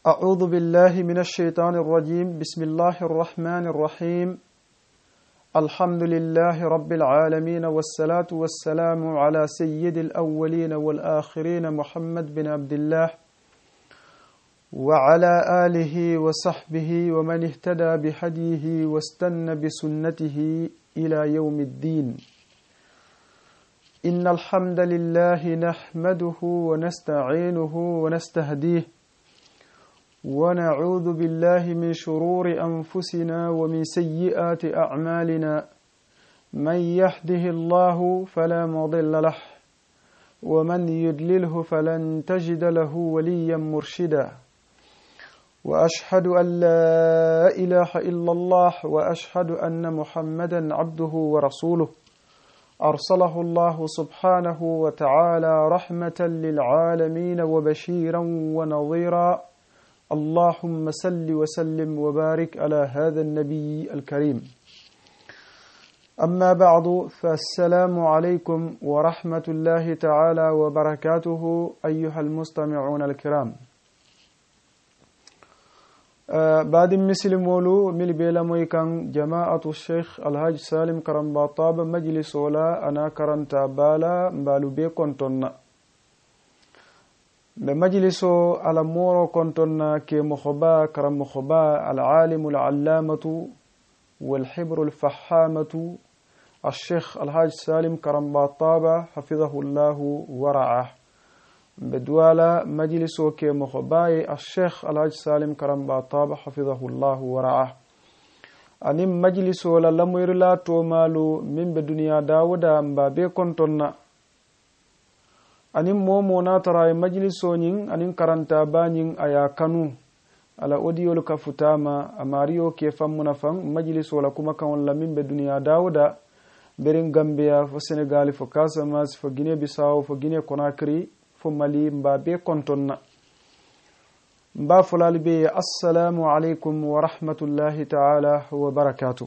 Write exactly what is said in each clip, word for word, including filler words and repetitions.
أعوذ بالله من الشيطان الرجيم. بسم الله الرحمن الرحيم. الحمد لله رب العالمين، والصلاة والسلام على سيد الأولين والآخرين محمد بن عبد الله وعلى آله وصحبه ومن اهتدى بهديه واستنى بسنته إلى يوم الدين. إن الحمد لله نحمده ونستعينه ونستهديه ونعوذ بالله من شرور أنفسنا ومن سيئات أعمالنا. من يهده الله فلا مضل له ومن يضلله فلن تجد له وليا مرشدا. وأشهد أن لا إله إلا الله وأشهد أن محمدا عبده ورسوله أرسله الله سبحانه وتعالى رحمة للعالمين وبشيرا ونظيرا. اللهم صل وسلم وبارك على هذا النبي الكريم. أما بعد، فالسلام عليكم ورحمة الله تعالى وبركاته أيها المستمعون الكرام. آه بعد مثل مولو مل بيلا مويكان جماعة الشيخ الحاج سالم كرم باطاب مجلس ولا أنا كرنتا بالا مبالو بيكون تنا بمجلسو على مورو كنتنا كي مخبا كرم مخبا العالم العلامة والحبر الفحامة الشيخ الحاج سالم كرم باطابة حفظه الله ورعاه. بدوالا مجلسو كي مخبا الشيخ الحاج سالم كرم باطابة حفظه الله ورعاه. أنم مجلسو للمير لا تومالو من بدنيا داودا مبابي كنتنا anin momo na tara majliso nyin anin karanta banyin aya kanu ala audio ka futama amariyo ke famuna fam majliso la kuma kan wala min be duniya dawda berin gambia fo senegal fo casamance fo guinea bissau fo guinea conakry fo mali mba be kontonna mba fulal be assalamu alaikum wa rahmatullahi ta'ala wa barakatuh.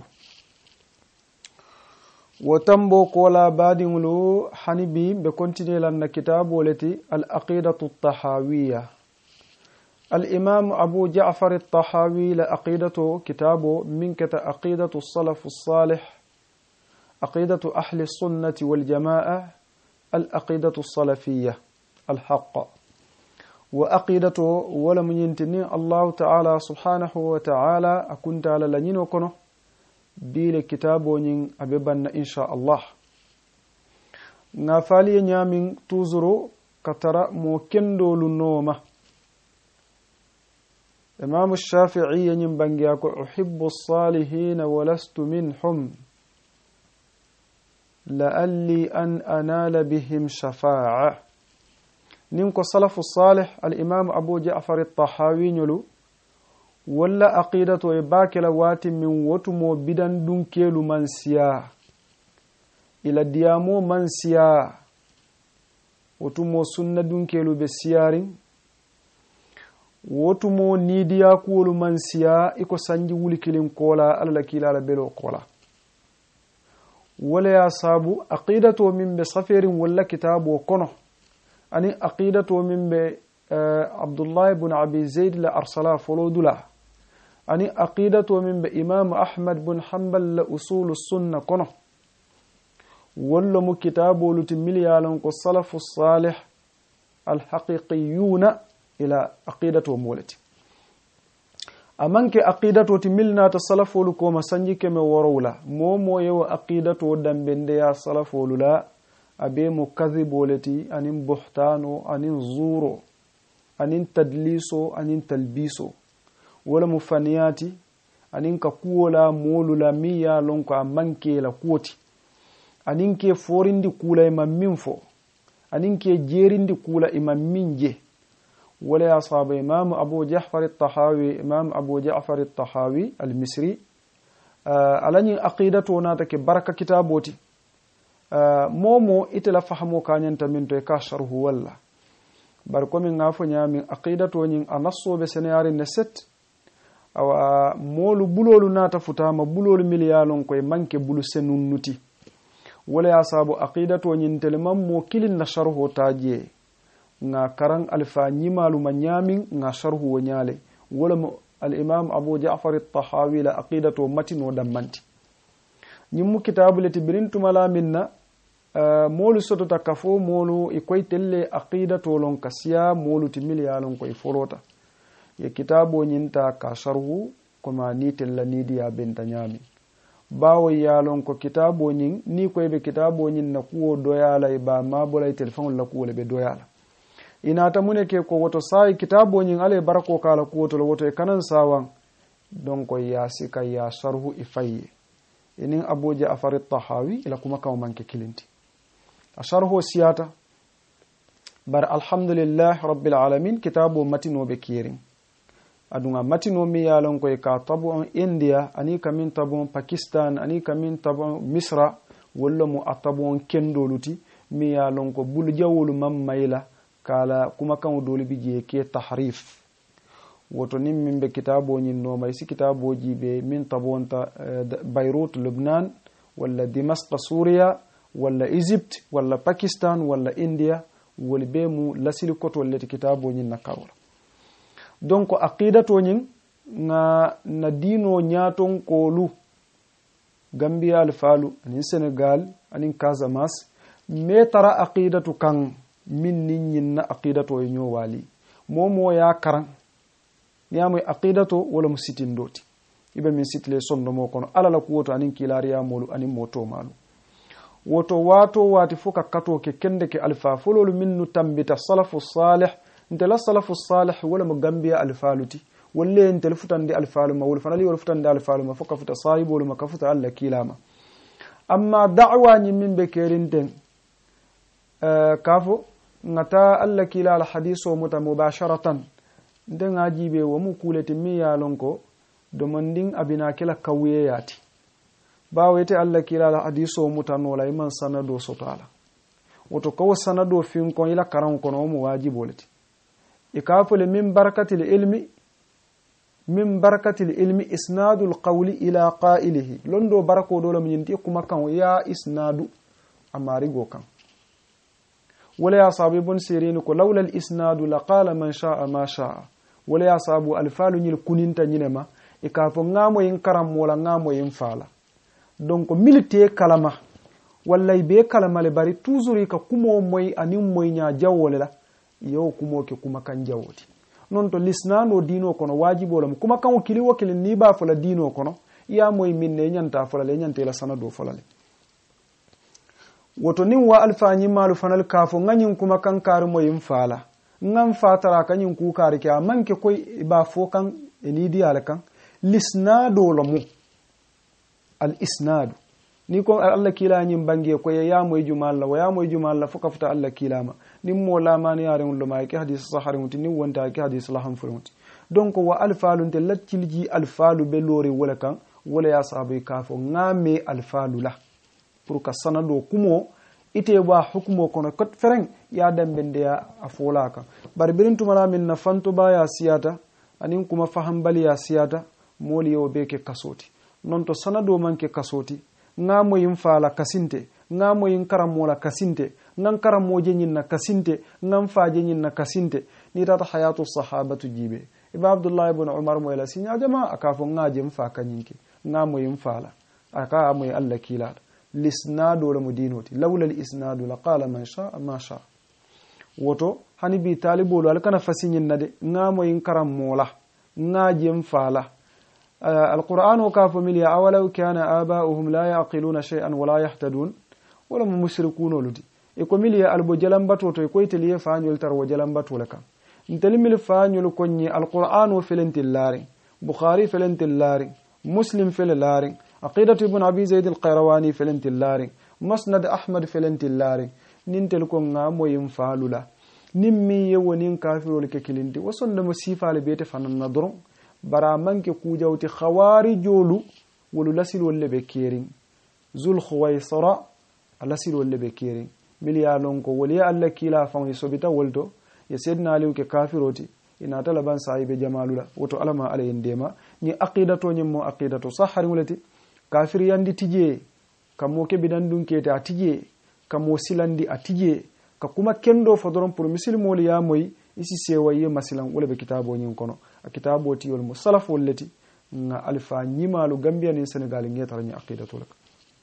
وتمبو كولا بادنلو حنبي بكونتيني لنا كتاب ولتي العقيدة الطحاوية. الإمام أبو جعفر الطحاوي لعقيدته كتابه من كتا عقيدة السلف الصالح، عقيدة أهل السنة والجماعة، العقيدة السلفية الحق. وعقيدته ولم ينتني الله تعالى سبحانه وتعالى أكنت على لنين وكنه bile kitabo nyin abebanna insha Allah. Ngafali nyamin tuzuru katara mo kendo lunoma. Imam Shafi'i nyin bangiya ko uhibbu as-salihin wa lastu minhum la'alli an anala bihim shafa'a. Nin ko salafu salih al-imam Abu Ja'far at-Tahawi nyulu walla aqidatu e bakela wati min wotumo bidan dunkelu mansiya ila diyamo mansiya wotumo sunna dunkelu be siyarin wotumo nidiya kuwolu mansiya iko sanji wuli kilin kola alla kila ala belo kola wala ya sabu aqidatu min be safirin walla kitabu kono ani aqidatu min be uh, Abdullah ibn Abi Zaid la arsala folodula ani aqidatu min be Imam Ahmad bin Hanbal la usul sunna kono wallo mu kitabu luti milyalan ko salafu salih al haqiqiyuna ila aqidatu mulati amanke aqidatu ti milna ta salafu ko masanji ke me worowla momo yew aqidatu dambende ya salafu la abe mukazzibolati anin buhtano anin zuro anin tadliso anin talbiso wala mufaniyati anin ka kuola molula miya lonko amanke la kuoti anin ke forindi kula imam minfo anin ke jerindi kula imam minje wala ya sahaba imam Abu Ja'far at-Tahawi imam Abu Ja'far at-Tahawi al-Misri alani aqidatu nata ke baraka kitaboti momo itala fahamo kanyanta min to ka sharhu walla bar ko min ngafo nyami aqidatu nyin anasso be senayari ne set awa molu bulolu nata futama bulolu miliyalon koy manke bulu senunnuti wala ya sabu aqidatu nyin telemam mo kilin na sharhu taje nga karan alfa nyimalu manyamin nga sharhu wanyale wala al-imam Abu Ja'far at-Tahawi la aqidatu matin wa dammanti nyimmu kitabu lati birintumala minna uh, molu soto takafo molu ikoy telle aqidatu lon kasiya molu timili yalon koy forota ye kitabu nyinta ka sharhu kuma ni tella ni dia benta nyami bawo yalon ko kitabu nyin ni koy be kitabu nyin na kuwo doyala e ba ma bolay telephone la kuwo le be doyala inata mune ke ko woto sai kitabu nyin ale barako kala kuwo to woto e kanan sawan donc ya sika ya sharhu ifayye inin Abu Ja'far at-Tahawi ila kuma kaw manke kilinti asharhu siyata bar alhamdulillah rabbil alamin kitabu matino be kirin adunga matino mi yalon ko ka tabu India ani kamin tabu Pakistan ani kamin tabu Misra wala mu atabu kendoluti mi yalon ko bulu jawulu mammayla kala kuma kan doli bije ke tahrif woto nim min be kitabo nyin no may si kitabo jibe min tabonta Beirut Lebanon wala Damascus Syria wala Egypt wala Pakistan wala India wala be mu lasili koto leti kitabo nyin nakawla donc aqidatu nyin na na dino nyaton kolu Gambia alfalu ani Senegal ani Casamance me tara aqidatu kan min nyin na aqidatu nyo wali momo ya karan niamoy aqidatu wala musitindoti ibe min sitle sonno mo kono alala kuwoto anin kilariya molu anin moto malu woto wato wati fuka kato ke kende ke alfa fulolu minnu tambita salafu salih ntela salafu salih wala mo Gambia alfaluti walle ntel futande alfalu ma wala fanali wala futande alfalu ma fuka futa sahibolu ma kafuta alla kilama amma da'wa nyi min be kerinten uh, kafo ngata alla kila al hadithu mutamubasharatan nden ajibe wo mu kuleti mi yalonko domanding abina kila kawiye yati bawete alla kila al hadiso mutanola iman sanado sotala woto ko sanado fin ko ila karan kono mu wajiboleti ikafule min barakatil ilmi min barakatil ilmi isnadul qawli ila qa'ilihi londo barako dole min yinti kuma kan ya isnadu amari go kan wala ya sabibun sirin ko lawla al isnadu laqala man sha'a ma sha'a wala ya sabu alfalu nyil kuninta nyinema e ka fo ngamo yin karam wala ngamo yin fala donc milite kalama walla be kalama le bari toujours ka kumo moy anim moy nya jawole la yo kumo ke kuma kan jawoti non to lisnano dino kono wajibo lam kuma kan kili wakil ni ba fala dino kono ya moy minne nyanta fala le nyante la sanado fala le woto nin wa alfanyi malu fanal kafo nganyin kuma kan kar moy fala ngam fatara kanyin ku kar ke amanke koy ba fo kan enidi ala kan lisnado lamu al isnad ni ko Allah kila nyim bangi ko ya moy jumal la wa ya moy jumal la fuka futa Allah kilama nim mo la man yare mun ma ke hadith sahari muti ni wonta ke hadith laham furmuti donc wa alfalu te latilji alfalu be lori wala kan wala ya sahabi kafo ngame alfalu la pour ka sanado kumo ite ba hukumo kono kot fereng ya dambende ya afola kan bar birin tumala min na fanto ba ya siyata anin kuma faham bali ya siyata moli yo be ke kasoti non to sanado man ke kasoti ngamo yin fala kasinte ngamo yin karamola kasinte ngan karamoje nyin na kasinte ngam faje nyin na kasinte ni tata hayatu sahabatu jibe ibn Abdullah ibn Umar mo ila sinya jama akafo ngaje mfa kanyinki ngamo yin fala aka amoy Allah kila lisnadu la mudinoti lawla al-isnadu laqala man sha'a ma sha'a woto hani bi talibolu alkana fasinyin nade ngamo yin karamola ngaje mfala القرآن كاف مليا أولو كان آباؤهم لا يعقلون شيئا ولا يهتدون ولا مشركون ولدي يكو مليا ألبو جلنباتو تو يكو يتليه فانيول ترو جلنباتو لك انتلمي فانيول كوني القرآن فلنت اللاري بخاري فلنت اللاري مسلم فل اللاري عقيدة ابن أبي زيد القيرواني فلنت اللاري مسند أحمد فلنت اللاري ننتلكو نامو ينفالو لا نمي يونين كافر لك كلنتي وصل مسيفة لبيت فنن ندرون bara manke kujawti khawarijolu wolu lasil wolle be kering zul khuwaisara lasil wolle be kering miliya lonko woli alla kila fam yisobita wolto ya sedna aliw ke kafiroti ina talaban saibe jamalula woto alama ala yendema ni aqidato nyimmo aqidato sahari mulati kafir yandi tije kamo ke bidan dunkete atije kamo silandi atije ka kuma kendo fodron pour muslimo li ya moy isi sewaye masilan wala be kitabo nyin kono a kitabo ti wal musalaf wallati nga alfa nyimalu gambia ni senegal ngetar ni aqidatu lak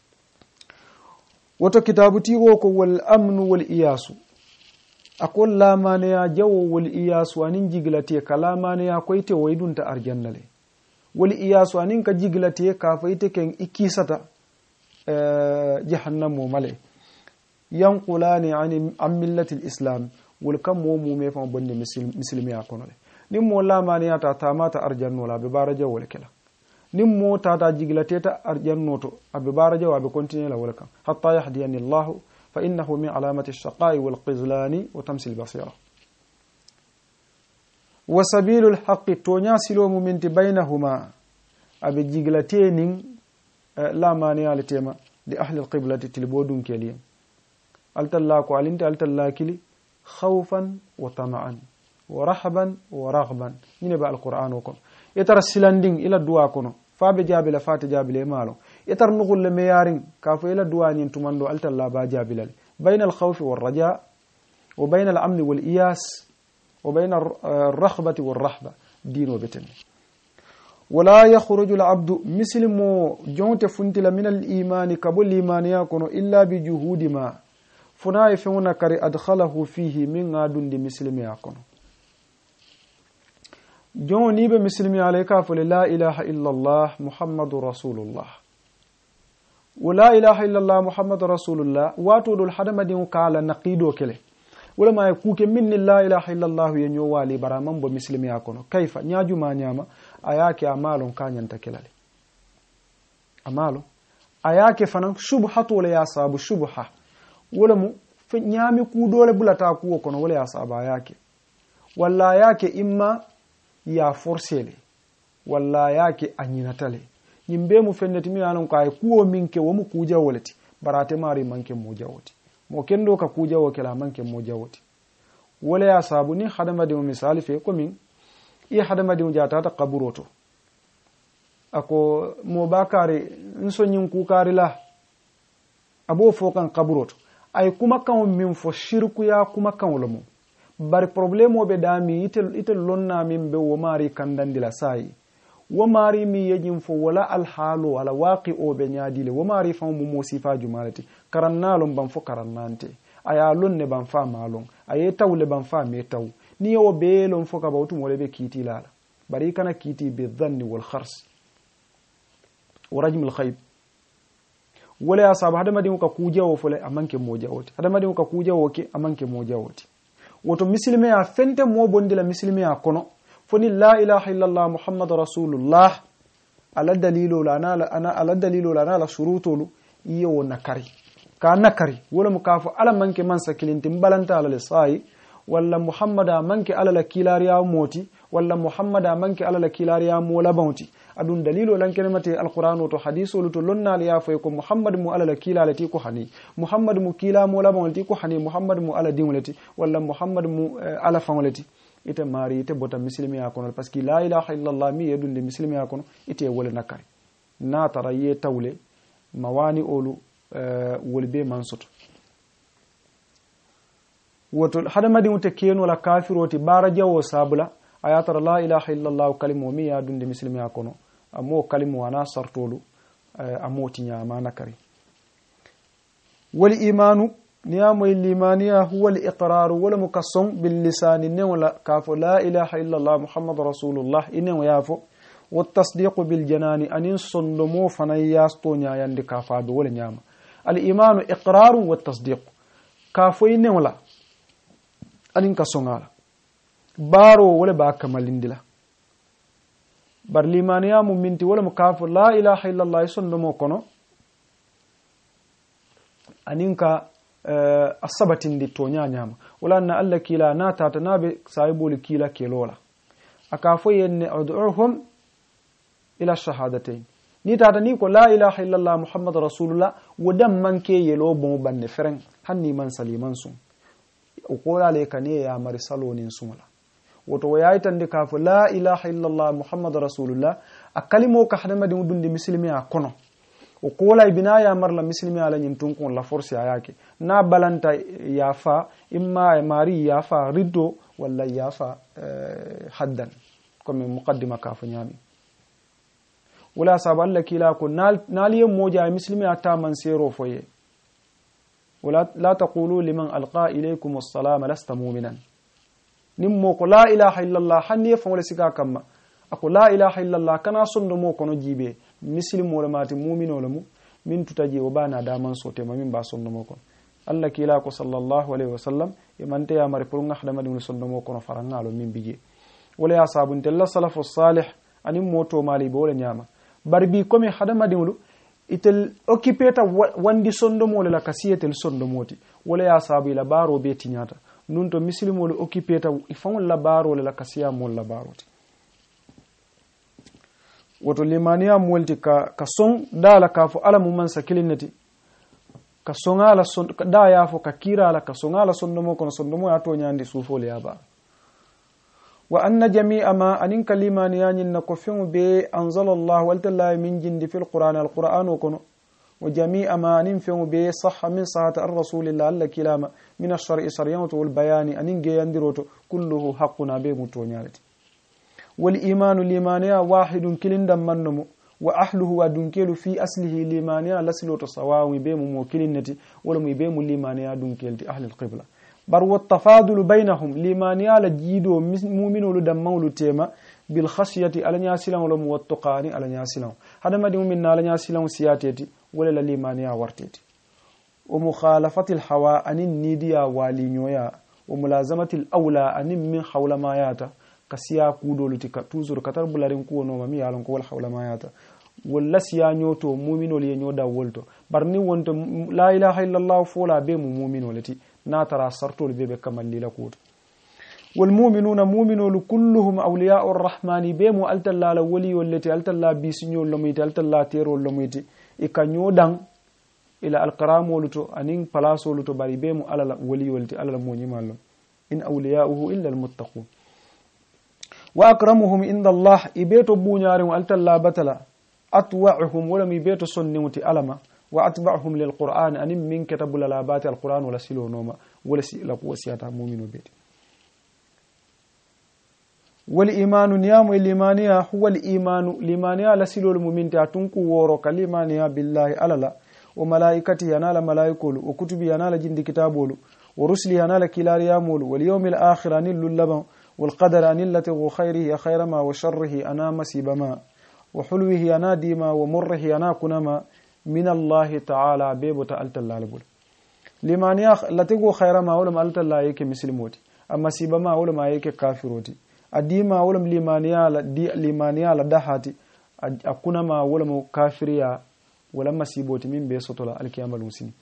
woto kitabu ti wo ko wal amnu wal iyasu akol la mane ya jawo wal iyasu anin jiglati kala mane ya koyte waydunta arjannale wal iyasu anin ka jiglati ka fayte ken ikisata uh, jahannam male yanqulani an am millati alislam wal kam mo mu me fa bonde muslimi akonole nim mo la mane ya ta tamata arjanno la be baraja wal kala nim mo ta ta jiglati ta arjanno to abe baraja wa be continue la wal kam hatta yahdiyani allah فإنه من علامة الشقاء والقزلان وتمس البصيرة وسبيل الحق تونياسل وممنت بينهما أبي جيغلتين لا مانع لتيما لأهل القبلة تلبودون كليا ألتلاك وعلمت ألتلاكلي خوفا وطمعا ورحبا ورغبا من بقى القرآن وكم يترى السلاندين إلى الدعاء كنو فابي جابل فات جابل مالو يتر نقول لميارين كافو إلى الدوانين تمندو ألت الله باجا بلال بين الخوف والرجاء وبين الأمن والإياس وبين الرخبة والرحبة دين وبتن ولا يخرج العبد مسلم جونت فنتل من الإيمان كبل الإيمان يكون إلا بجهود ما فنا يفون كري أدخله فيه من عدن دي مسلم يكون جون نيب مسلم عليك فلا إله إلا الله محمد رسول الله ولا إله إلا الله محمد رسول الله واتو دول حدما ديو كالا نقيدو كله ولا ما يكوك من لا إله إلا الله ينيو والي برامان بو مسلمي يكونو كيف نياجو ما نياما أياكي أمالو كان ينتكلالي أمالو أياكي فنان شبحة ولا يصاب شبحة ولا مو في نيامي كودول بلتا كوو كونو ولا يصاب أياكي ولا أياكي إما يا فرسيلي ولا أياكي أنينتالي yimbe mu fenneti mi anon ko ay kuwo minke wo mu kuja wolati barate mari manke mo jawoti mo kendo ka kuja wo kala manke mo jawoti wala ya sabu ni hadama de misali fe ko min i hadama de jata ta qaburoto ako mo bakare nso nyin ku kari la abo fo kan qaburoto ay kuma kan min fo shirku ya kuma kan wolomo bari problemo be dami itel itel lonna min be wo mari kandandila sai وماري مي يجم فو ولا الحال ولا واقع او بنيادي le وماري فم مو صفا جمالتي كرنالون بان فو كرنانتي ايا لون ne ban fa malon aye tawle ban fa me taw ni yo be lon fo ka bawtu mo le be kiti lala bari kana kiti bi dhanni wal khars wa rajm al khayb wala ya sab hada madi ka kuje wo fole amanke mo jawoti hada madi ka kuje wo ke amanke mo jawoti woto muslime ya fente mo bondila muslime ya kono فني لا إله إلا الله محمد رسول الله على دليل لنا أنا على دليل لنا على شروطه يو نكري كان نكري ولا مكافو على منك من سكلين تنبلنت على الصاي ولا محمد منك على الكيلاريا موتي ولا محمد منك على الكيلاريا مولا بونتي أدون دليل لن كلمة القرآن وحديث ولتلنا ليا فيكم محمد مو على الكيلا التي كحني محمد مو كيلا مولا بونتي كحني محمد مو على دين التي ولا محمد مو على فملتي ite mari ite bota muslimi yakono parce que la ilaha illallah mi yedunde muslimi yakono ite wala nakari na tara ye tawle mawani olu uh, wolbe mansoto woto hada madi mute keno la kafiroti baraja wo sabula ayatara la ilaha illallah kalimu mi yadunde muslimi yakono amo kalimu wana sartolu uh, amoti nyama nakari wal imanu نيام الإيمانية هو الإقرار ولا مكسم باللسان إنه ولا كافو لا إله إلا الله محمد رسول الله إنه يافو والتصديق بالجنان أن صندمو فنياستونيا يندي كافاد ولا نيام الإيمان إقرار والتصديق كافو إنه ولا أن كسون على بارو ولا باكمل إندلا بر الإيمانية ممنتي ولا مكافو لا إله إلا الله صندمو كنو أنك Uh, asabatin di tonya nyama wala na alla kila na tata nabe saibul kila kelola akafo yenne ud'uhum ila shahadatayn ni tata ni ko la ilaha illa allah muhammad rasulullah wadam manke yelo bon banne feren hanni man saliman sun ko la le kane ya mari salonin sumala woto wayaitan de kafo la ilaha illa allah muhammad rasulullah akalimo ka hadama de dunde muslimi a kono وقولا بنا يا مر مسلمي على نتونكم لا فورس ياكي نا بلانتا يافا إما ماري يافا ردو ولا يافا حدا كم مقدمة كافنيامي ولا سابع لك لا كن نال نال يوم موجا مسلمي أتا من سيرو فيه ولا لا تقولوا لمن ألقى إليكم السلام لست مؤمنا نموك لا إله إلا الله حني فولا سكا كما أقول لا إله إلا الله كنا صندمو كنو جيبه مسلم ولا مات مؤمن ولا مو من تتجي وبانا دامن صوتي ما من باصندمو كن الله كلاكو صلى الله عليه وسلم يمنتي يا مري بلون خدم دي صندمو كن فرنالو من بيجي ولا يا صاحب انت الله سلف الصالح اني موتو مالي بولا نياما بربي كومي خدم دي itel occupeta wandi sondomo la kasiyetel sondomoti wala ya sabi la baro be tinyata nun to mislimo le occupeta ifon la baro la kasiya mol la baroti woto limaniya molti ka ka son dala ka fo ala mum man sakilinati ka songa la son da ya fo ka kira la ka songa la sondomo kono sondomo ya to nyandi sufo le yaba wa anna jami'a ma anin kalimani yanin na kofin be anzalallahu waltallahi min jindi fil qur'an al qur'an kono wa jami'a ma anin fin be sahha min sahati ar rasulillah alla kilama min ash-shar'i sariyatu wal bayani anin ge yandiroto kulluhu haqquna be mutonyalati wal imanu limaniya wahidun kilindam mannumu wa ahluhu wa dunkelu fi aslihi limaniya lasiloto sawawi be mu mokilinati wala mu be mu limaniya dunkelti ahli al qibla bar wattafadulu bainahum limaniya la jiido mu'minolu dammawlu tema bil khashyati ala nyasilan wala muwattaqani ala nyasilan hada madi mu'min ala nyasilan siyateti wala la limaniya warteti wa mukhalafati al hawa anin nidiya walinyoya wa mulazamati al awla anin min hawla mayata kasiya kudolu tika tuzur katar bularin ko no mami yalon ko wal hawla mayata walla siya nyoto mu'minol ye nyoda wolto barni wonto la ilaha illa allah fola be mu mu'minolati na tara sartol bebe kamal lila kut wal mu'minuna mu'minul kulluhum awliya'ur rahmani be mu altalla la wali wallati altalla bisinyo lomiti altalla tero lomiti e kanyo dan ila alqaramu luto anin palaso luto bari be mu alala wali wallati alala mo nyimallo in awliya'uhu illa almuttaqun wa akramuhum inda allah ibeto bunyari altalla batala atwa'uhum wala mi beto sonnimuti alama وأتبعهم للقرآن أن من كتب للابات القرآن ولا سلو نوما ولا سلا قوسياتا مؤمن بيت والإيمان نيام الإيمانية هو الإيمان الإيمانية لسلو المؤمن تاتنكو ورو كالإيمانية بالله ألالا وملائكته ينال ملائكول وكتب ينال جند كتابول ورسل ينال كلاريامول واليوم الآخر أن اللبن والقدر أن التي خيره خير ما وشره أنا مسيب ما وحلوه أنا ديما ومره أنا كنما من الله تعالى بيبو تألت الله لبول لمن يخ لتقو خير ما ولم ألت الله يك مسلموتي أما سيب ما ولم يك كافروتي أديما ولم لمانيا لدي لمانيا لدهاتي أكون ما ولم كافريا ولما سيبوتي من بيسطلا الكيام المسلم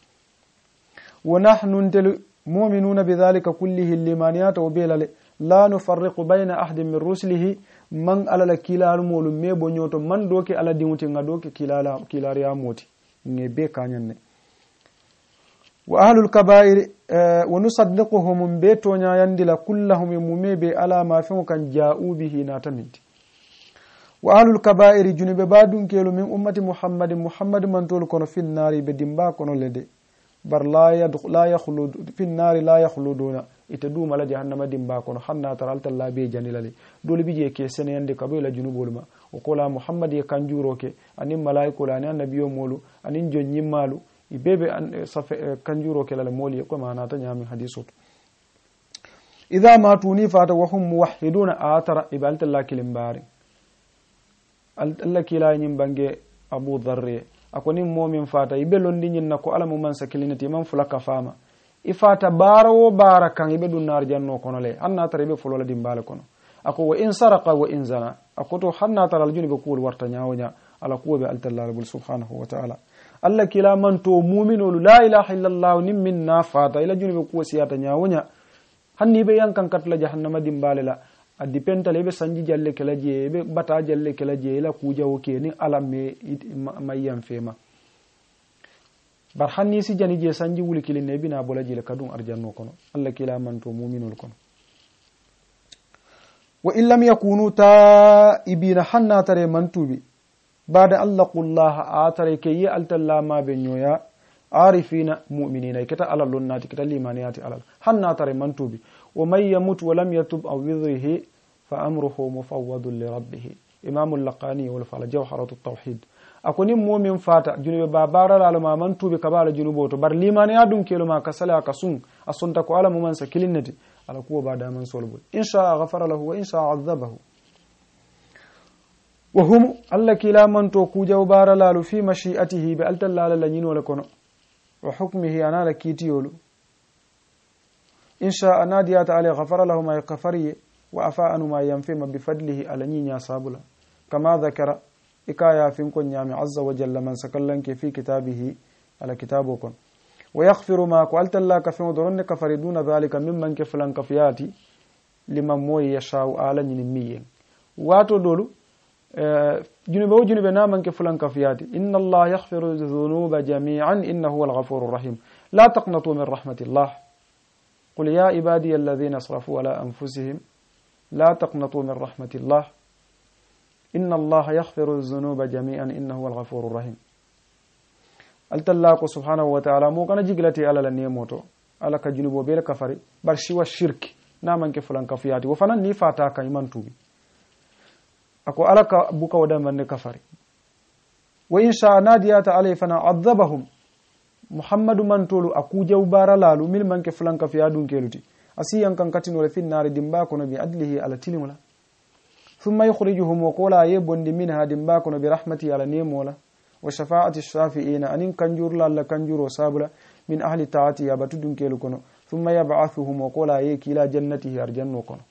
ونحن نتل مؤمنون بذلك كله اللمانيات وبيلا لا نفرق بين أحد من رسله man alala kilal molu mebo nyoto man doke ala dimuti ngadoke kilala kilari amoti ngebe kanyanne wa ahlul kaba'ir wa nusaddiquhum beto nya yandila kullahum mumebe ala ma fi kan ja'u bihi natamiti wa ahlul kaba'ir junube badun kelu min ummati muhammadin muhammad man tol kono fin nari be dimba kono lede bar la yadkhul la yakhlud fin nari la yakhluduna ite duma la jahannama dimba kono hanna taralta la be janilale dole bije ke senende kabila junubulma o kola muhammad ye kanjuro ke anin malaiko la anin nabiyo molu anin jonnyimalu ibebe an safe kanjuro ke la moli ko mana ta nyami hadisot idha ma tuni fata wa hum muwahhiduna atara ibalta la kilimbari alla kila nyim bange abu dharri akoni momin fata ibe londi nyin nako ala mum man sakilinati man fulaka fama ifata barawo barakan ibe dun nar janno kono le hanna tare be fulola dimbale kono ako wa in saraqa wa in zana akoto hanna tare aljuni be kul warta nyaawnya ala kuwa be altalla bul subhanahu wa ta'ala alla kila man to mu'minu la ilaha illa allah nim minna fata ila juni be kuwa siyata nyaawnya hanni be yankan katla jahannama dimbale la addi pentale be sanji jalle kala je be bata jalle kala je la kuja woke ni alamme mayyan fema bar hanni si jani je sanji wuli kilinne bina bola jile kadun arjanno kono alla kila man to mu'minul kono wa illam yakunu taibina hanna tare mantubi bada an laqullaha atare ke yi altalla ma be nyoya arifina mu'minina kita ala lonnati kita limaniyati alal hanna tare mantubi wa may yamut wa lam yatub aw yudhihi fa amruhu mufawwadun li rabbih imam al-laqani wal fala jawharatu at-tauhid akoni mu'min fata junube babara la ma mantubi kabala junubo to bar limaniya dum kelo ma kasala kasun asunta ko ala muman sa kilinnati ala kuwa bada man solbo insha ghafara lahu wa insha azabahu wa hum alla kila man to kujaw bara lalu fi mashi'atihi bi altalla la nyino la kono wa hukmihi ana la kitiyolu insha anadiya ta'ala ghafara lahu ma yaghfari wa afa anu ma yanfima bi fadlihi ala nyinya sabula kama dhakara ikaya fin kon nyami azza wa jalla man sakallan ke fi kitabihi ala kitabukon wa yaghfiru ma ko altalla ka fi dronne ka fariduna dhalika mimman ke fulan kafiyati liman moy yashau ala nyini miyen wato dolu junube o junube naman ke fulan kafiyati inna allah yaghfiru dhunuba jami'an innahu huwal ghafurur rahim la taqnatu min rahmatillah qul ya ibadiy alladhina asrafu ala anfusihim la taqnatu min rahmatillah inna allah yaghfiru dhunuba jami'an innahu huwal ghafurur rahim altallako subhanahu wa ta'ala mo kana jiglati ala la nemoto ala ka junubo be kafari bar shiwa shirki naman ke fulan kafiyati wo fanan ni fata ka iman tubi ako alaka buka wadan manne kafari wa insha nadiyata alay fana adhabahum muhammadu man tolu akujaw baralalu mil manke flanka fi adun keluti asiyan kan katino le finnar dimba kono bi adlihi ala tilimula thumma yukhrijuhum wa qala yabundi minha dimba kono bi rahmati ala nemola wa shafa'ati ash-shafi'ina anin kanjur la kanjuro sabula min ahli ta'ati ya batudun kelu kono thumma yab'athuhum wa qala yakila jannatihi arjannu kono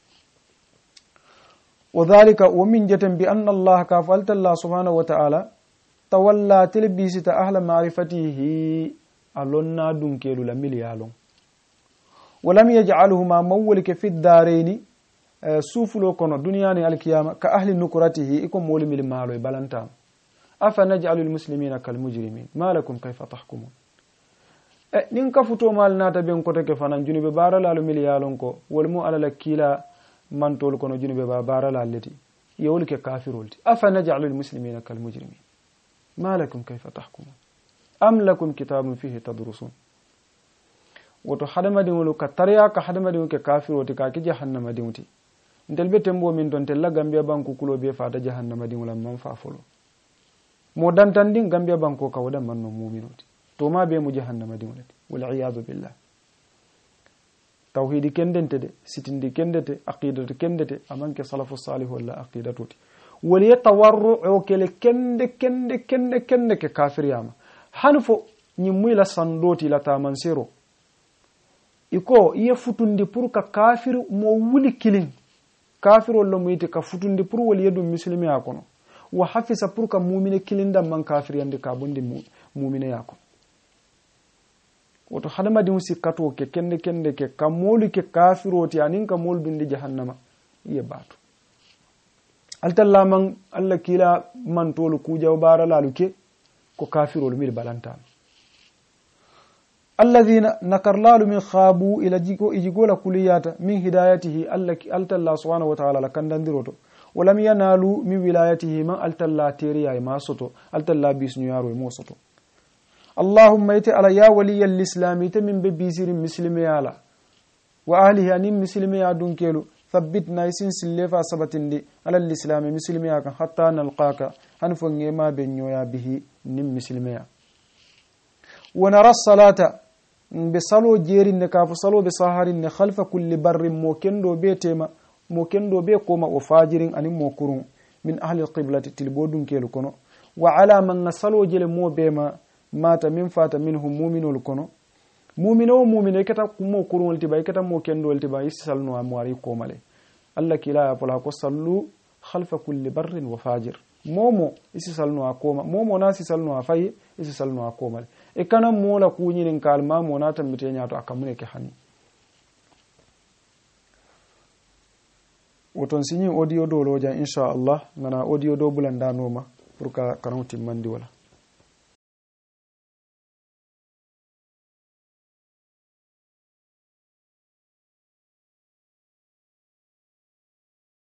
وذلك ومن جتن بأن الله كافلت الله سبحانه وتعالى تولى تلبيسة أهل معرفته ألونا دنكيلو لمليالون ولم يجعلهما مولك في الدارين سوفلو كونو دنياني الكيامة كأهل نكرته إكم مولي ملي مالو بلانتام أفنجعل المسلمين كالمجرمين ما لكم كيف تحكمون نين كفتو مال ناتا بين كوتك فنان جنوب بارا لالو مليالون كو والمو على لكيلا man tol kono junube ba barala allati yawlike kafirulti afa naj'alul muslimina kal mujrimin ma lakum kayfa tahkumun am lakum kitabun fihi tadrusun woto hadama dimulu ka tariya ka hadama dimu ke kafiroti ka ki jahannama dimuti ndel be tembo min don tella gambia banku kulo be fata jahannama dimula man fa folo mo dantandi gambia banko ka wadan man no mu'minoti to ma be mu jahannama dimulati wal iyad billah tawhidi kendente de sitindi kendete aqidatu kendete amanke salafu salih wala aqidatuti wali yatawarru o kele kende kende kende kende ke kafir yama hanfo nyimmi la sandoti la tamansero iko iye futundi pour ka kafir mo wuli kilin kafir wala muyti ka futundi pour wali yedum muslimi yakono wa hafisa pour ka mu'mine kilinda man kafir yande ka bondi mu'mine yakono woto hadama di musikkato ke kende kende ke kamoli ke kafiroti anin ka mol dundi jahannama iye batu altalla man alla kila man tolu kujaw bara laluke ko kafirol mil balanta alladhina nakarlalu min khabu ila jigo ijigola kuliyata min hidayatihi alla altalla subhanahu wa ta'ala lakandandiroto walam yanalu min wilayatihi man altalla teriya ma soto altalla bisnu yaro mo soto اللهم يتي على يا ولي الإسلام يتمن ببيزير مسلمي على وأهله أن مسلمي عدون كيلو ثبتنا يسين سلفا سبتن دي على الإسلام مسلمي حتى نلقاك هنفن ما بنيويا به نم مسلمي ونرى الصلاة بصلو جير النكاف صلو بصهر خلف كل بر موكندو بيتما موكندو بيقوم وفاجر أن موكرون من أهل القبلة تلبودون كيلو كنو وعلى من صلو جل مو بيما mata min fata minhum mu'minul kono mu'mino mu'mine kata mo kurul tiba kata mo kendol tiba isalno amwari ko male alla kila ya pola ko sallu khalfa kulli barrin wa fajir momo isisalno akoma momo nasi salno afai isisalno akoma e kana mola kunyin kalma mo na tambite nyato akamune ke hani woton sinyi audio do loja insha Allah ngana audio do bulanda noma pour ka kanoti mandi wala